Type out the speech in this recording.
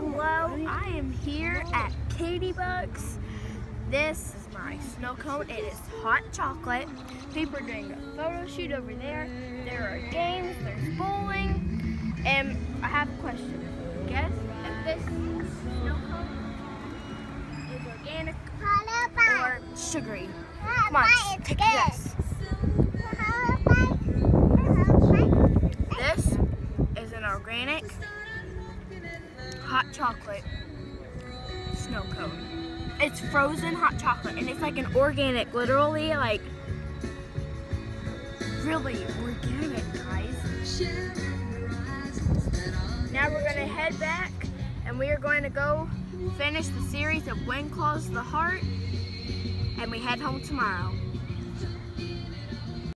Hello, I am here at KatyBugs. This is my snow cone. It is hot chocolate. People are doing a photo shoot over there. There are games, there's bowling, and I have a question. Guess if this snow cone is organic or sugary? Come on, just take a guess. This is an organic hot chocolate snow cone. It's frozen hot chocolate and it's like an organic, literally like really organic, guys. Now we're gonna head back and we are going to go finish the series of When Claws the Heart and we head home tomorrow.